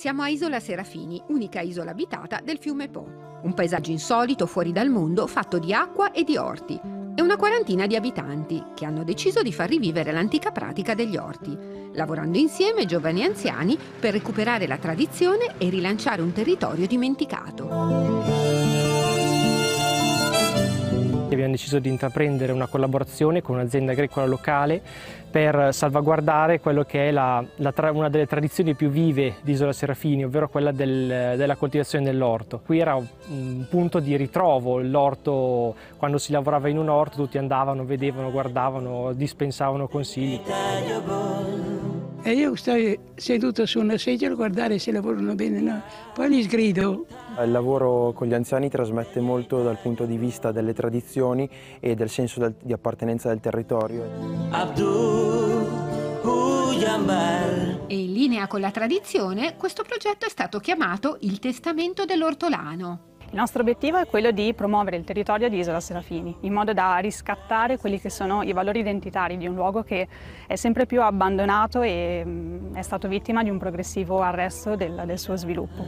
Siamo a Isola Serafini, unica isola abitata del fiume Po. Un paesaggio insolito, fuori dal mondo, fatto di acqua e di orti. E una quarantina di abitanti che hanno deciso di far rivivere l'antica pratica degli orti, lavorando insieme giovani e anziani per recuperare la tradizione e rilanciare un territorio dimenticato. Abbiamo deciso di intraprendere una collaborazione con un'azienda agricola locale per salvaguardare quello che è una delle tradizioni più vive di Isola Serafini, ovvero quella della coltivazione dell'orto. Qui era un punto di ritrovo, l'orto, quando si lavorava in un orto tutti andavano, vedevano, guardavano, dispensavano consigli. E io sto seduto su una sedia a guardare se lavorano bene, no? Poi li sgrido. Il lavoro con gli anziani trasmette molto dal punto di vista delle tradizioni e del senso di appartenenza del territorio. E in linea con la tradizione, questo progetto è stato chiamato il Testamento dell'Ortolano. Il nostro obiettivo è quello di promuovere il territorio di Isola Serafini, in modo da riscattare quelli che sono i valori identitari di un luogo che è sempre più abbandonato e è stato vittima di un progressivo arresto del suo sviluppo.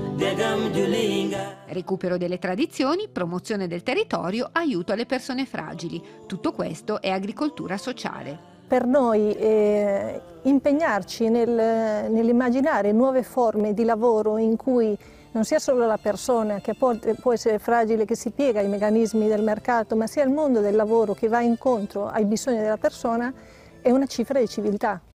Recupero delle tradizioni, promozione del territorio, aiuto alle persone fragili. Tutto questo è agricoltura sociale. Per noi impegnarci nell'immaginare nuove forme di lavoro in cui non sia solo la persona che può essere fragile, che si piega ai meccanismi del mercato, ma sia il mondo del lavoro che va incontro ai bisogni della persona, è una cifra di civiltà.